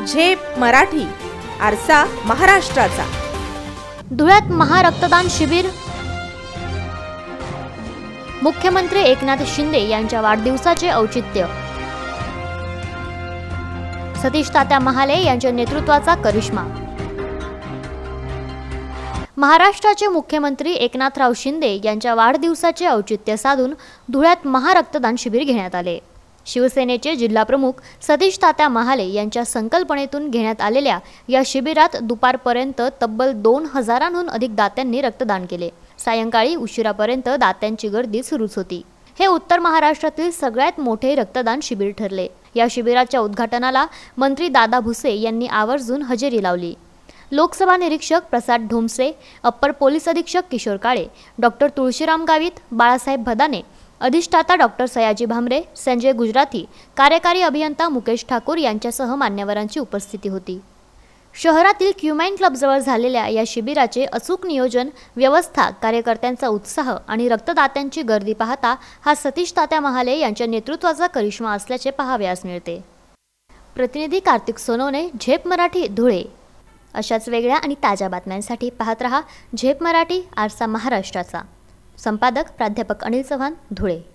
झेप मराठी, आरसा महाराष्ट्राचा. धुळ्यात महारक्तदान शिबिर. मुख्यमंत्री एकनाथ शिंदे यांच्या वाढदिवसाचे औचित्य. सतीश तात्या महाले यांच्या नेतृत्वाचा करिश्मा. महाराष्ट्राचे मुख्यमंत्री एकनाथराव शिंदे यांच्या वाढदिवसाचे औचित्य साधून धुळ्यात महारक्तदान शिबिर घेण्यात आले. शिवसेनेचे जिल्हाप्रमुख सतीश तात्या महाले यांच्या संकल्पनेतून घेण्यात आलेल्या या शिबिरात दुपारपर्यंत तब्बल 2000हून अधिक दात्यांनी रक्तदान केले. सायंकाळी उशिरापर्यंत दात्यांची गर्दी सुरूच होती. हे उत्तर महाराष्ट्रातील सगळ्यात मोठे रक्तदान शिबिर ठरले. या शिबिराच्या उद्घाटनाला मंत्री दादा भुसे यांनी आवर्जून हजेरी लावली. लोकसभा निरीक्षक प्रसाद ढोमसे, अप्पर पोलीस अधीक्षक किशोर काळे, डॉक्टर तुळशीराम गावित, बाळासाहेब भदाने, अधिष्ठाता डॉक्टर सयाजी भामरे, संजय गुजराती, कार्यकारी अभियंता मुकेश ठाकूर यांच्यासह मान्यवरांची उपस्थिती होती. शहरातील क्युमाइन क्लबजवळ झालेल्या या शिबिराचे अचूक नियोजन, व्यवस्था, कार्यकर्त्यांचा उत्साह आणि रक्तदात्यांची गर्दी पाहता हा सतीश तात्या महाले यांच्या नेतृत्वाचा करिश्मा असल्याचे पाहावयास मिळते. प्रतिनिधी कार्तिक सोनवणे, झेप मराठी, धुळे. अशाच वेगळ्या आणि ताज्या बातम्यांसाठी पाहत रहा झेप मराठी, आरसा महाराष्ट्राचा. संपादक प्राध्यापक अनिल चव्हाण, धुळे.